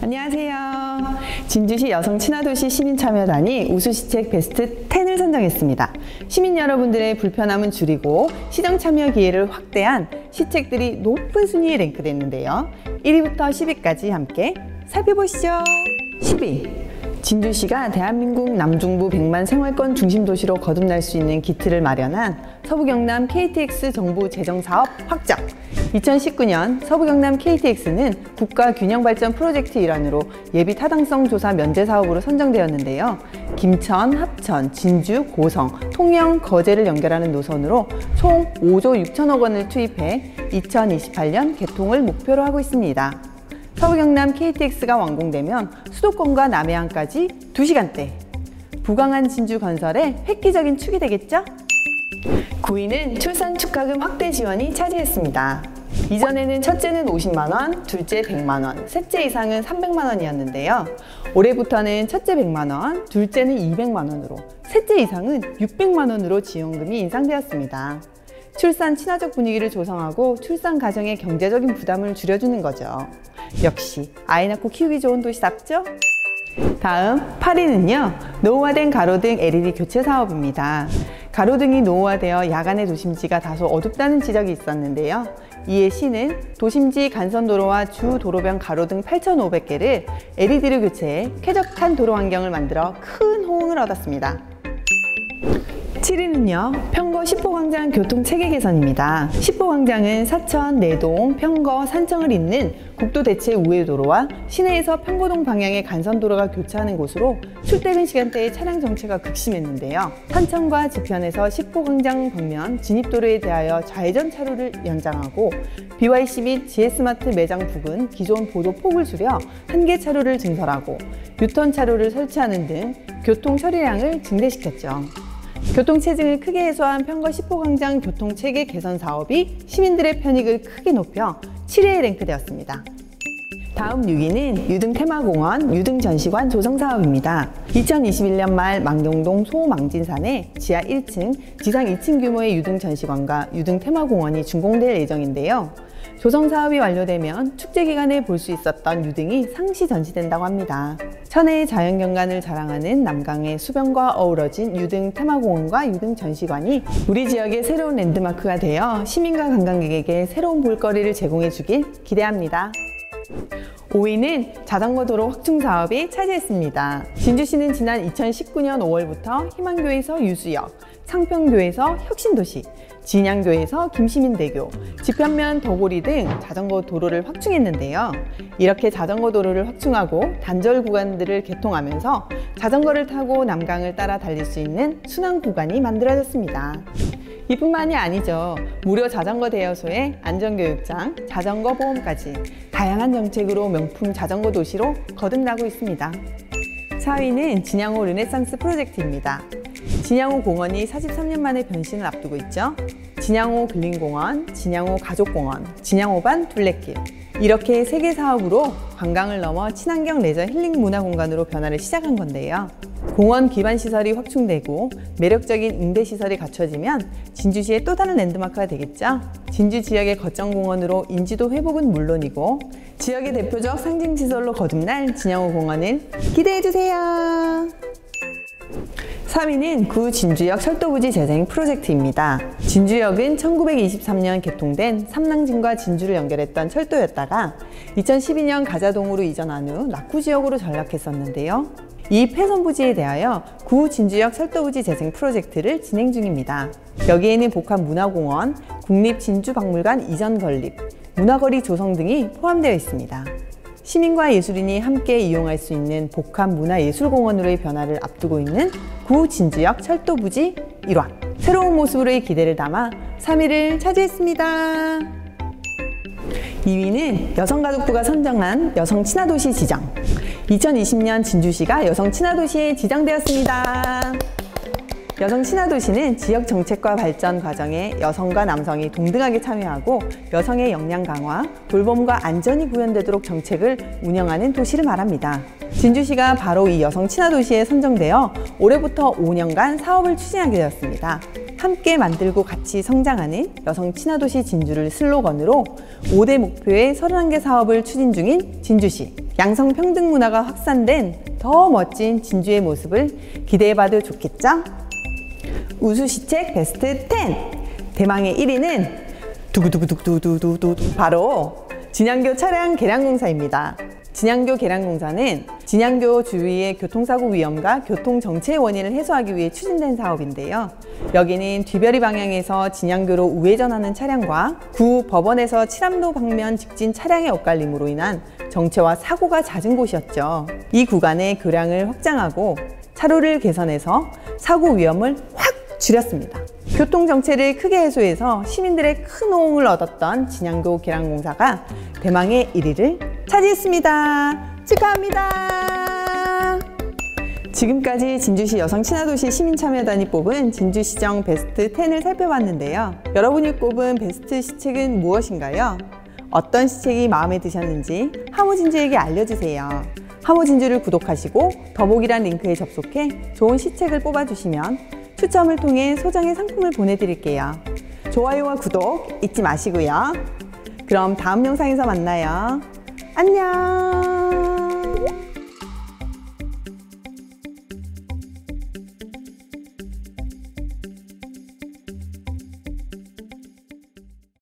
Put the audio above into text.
안녕하세요. 진주시 여성친화도시 시민참여단이 우수시책 베스트 10을 선정했습니다. 시민 여러분들의 불편함은 줄이고 시정 참여 기회를 확대한 시책들이 높은 순위에 랭크됐는데요. 1위부터 10위까지 함께 살펴보시죠. 10위. 진주시가 대한민국 남중부 100만 생활권 중심도시로 거듭날 수 있는 기틀을 마련한 서부경남 KTX 정부 재정사업 확장. 2019년 서부경남 KTX는 국가균형발전 프로젝트 일환으로 예비 타당성 조사 면제 사업으로 선정되었는데요. 김천, 합천, 진주, 고성, 통영, 거제를 연결하는 노선으로 총 5조 6천억 원을 투입해 2028년 개통을 목표로 하고 있습니다. 서부경남 KTX가 완공되면 수도권과 남해안까지 2시간대, 부강한 진주 건설에 획기적인 축이 되겠죠? 9위는 출산 축하금 확대 지원이 차지했습니다. 이전에는 첫째는 50만 원, 둘째 100만 원, 셋째 이상은 300만 원이었는데요. 올해부터는 첫째 100만 원, 둘째는 200만 원으로, 셋째 이상은 600만 원으로 지원금이 인상되었습니다. 출산 친화적 분위기를 조성하고 출산 가정의 경제적인 부담을 줄여주는 거죠. 역시 아이 낳고 키우기 좋은 도시답죠? 다음 8위는요. 노후화된 가로등 LED 교체 사업입니다. 가로등이 노후화되어 야간의 도심지가 다소 어둡다는 지적이 있었는데요. 이에 시는 도심지 간선도로와 주 도로변 가로등 8,500개를 LED로 교체해 쾌적한 도로 환경을 만들어 큰 호응을 얻었습니다. 7위는요. 평거 10호광장 교통체계 개선입니다. 10호광장은 사천, 내동, 평거, 산청을 잇는 국도 대체 우회도로와 시내에서 평거동 방향의 간선도로가 교차하는 곳으로 출퇴근 시간대에 차량 정체가 극심했는데요. 산청과 지편에서 10호광장 방면 진입도로에 대하여 좌회전 차로를 연장하고 BYC 및 GS마트 매장 부근 기존 보도 폭을 줄여 1개 차로를 증설하고 유턴 차로를 설치하는 등 교통 처리량을 증대시켰죠. 교통체증을 크게 해소한 평거 10호광장 교통체계 개선 사업이 시민들의 편익을 크게 높여 7위에 랭크되었습니다. 다음 6위는 유등테마공원 유등전시관 조성사업입니다. 2021년 말 망경동 소망진산에 지하 1층, 지상 2층 규모의 유등전시관과 유등테마공원이 준공될 예정인데요. 조성사업이 완료되면 축제기간에 볼 수 있었던 유등이 상시 전시된다고 합니다. 천혜의 자연경관을 자랑하는 남강의 수변과 어우러진 유등 테마공원과 유등 전시관이 우리 지역의 새로운 랜드마크가 되어 시민과 관광객에게 새로운 볼거리를 제공해 주길 기대합니다. 5위는 자전거 도로 확충 사업이 차지했습니다. 진주시는 지난 2019년 5월부터 희망교에서 유수역, 상평교에서 혁신도시, 진양교에서 김시민대교, 지편면 덕오리 등 자전거 도로를 확충했는데요. 이렇게 자전거 도로를 확충하고 단절 구간들을 개통하면서 자전거를 타고 남강을 따라 달릴 수 있는 순환 구간이 만들어졌습니다. 이뿐만이 아니죠. 무료 자전거 대여소에 안전교육장, 자전거 보험까지 다양한 정책으로 명품 자전거 도시로 거듭나고 있습니다. 4위는 진양호 르네상스 프로젝트입니다. 진양호 공원이 43년 만에 변신을 앞두고 있죠. 진양호 근린공원, 진양호 가족공원, 진양호반 둘레길, 이렇게 3개 사업으로 관광을 넘어 친환경 레저 힐링 문화 공간으로 변화를 시작한 건데요. 공원 기반 시설이 확충되고 매력적인 응대 시설이 갖춰지면 진주시의 또 다른 랜드마크가 되겠죠. 진주 지역의 거점 공원으로 인지도 회복은 물론이고 지역의 대표적 상징 시설로 거듭날 진양호 공원을 기대해주세요. 3위는 구 진주역 철도부지 재생 프로젝트입니다. 진주역은 1923년 개통된 삼랑진과 진주를 연결했던 철도였다가 2012년 가자동으로 이전한 후 낙후지역으로 전락했었는데요. 이 폐선 부지에 대하여 구 진주역 철도부지 재생 프로젝트를 진행 중입니다. 여기에는 복합문화공원, 국립진주박물관 이전 건립, 문화거리 조성 등이 포함되어 있습니다. 시민과 예술인이 함께 이용할 수 있는 복합문화예술공원으로의 변화를 앞두고 있는 구 진주역 철도부지 1화. 새로운 모습으로의 기대를 담아 3위를 차지했습니다. 2위는 여성가족부가 선정한 여성친화도시 지정. 2020년 진주시가 여성친화도시에 지정되었습니다. 여성친화도시는 지역 정책과 발전 과정에 여성과 남성이 동등하게 참여하고 여성의 역량 강화, 돌봄과 안전이 구현되도록 정책을 운영하는 도시를 말합니다. 진주시가 바로 이 여성친화도시에 선정되어 올해부터 5년간 사업을 추진하게 되었습니다. 함께 만들고 같이 성장하는 여성친화도시 진주를 슬로건으로 5대 목표의 31개 사업을 추진 중인 진주시. 양성평등 문화가 확산된 더 멋진 진주의 모습을 기대해봐도 좋겠죠? 우수시책 베스트 10! 대망의 1위는 두구두구두구두구두구 바로 진양교 차량 개량공사입니다. 진양교 개량공사는 진양교 주위의 교통사고 위험과 교통정체의 원인을 해소하기 위해 추진된 사업인데요. 여기는 뒤별이 방향에서 진양교로 우회전하는 차량과 구 법원에서 칠암로 방면 직진 차량의 엇갈림으로 인한 정체와 사고가 잦은 곳이었죠. 이 구간의 교량을 확장하고 차로를 개선해서 사고 위험을 확 줄였습니다. 교통정체를 크게 해소해서 시민들의 큰 호응을 얻었던 진양교 개량공사가 대망의 1위를 차지했습니다. 축하합니다. 지금까지 진주시 여성친화도시 시민참여단이 뽑은 진주시정 베스트 10을 살펴봤는데요. 여러분이 꼽은 베스트 시책은 무엇인가요? 어떤 시책이 마음에 드셨는지 하모진주에게 알려주세요. 하모진주를 구독하시고 더보기란 링크에 접속해 좋은 시책을 뽑아주시면 추첨을 통해 소정의 상품을 보내드릴게요. 좋아요와 구독 잊지 마시고요. 그럼 다음 영상에서 만나요. 안녕.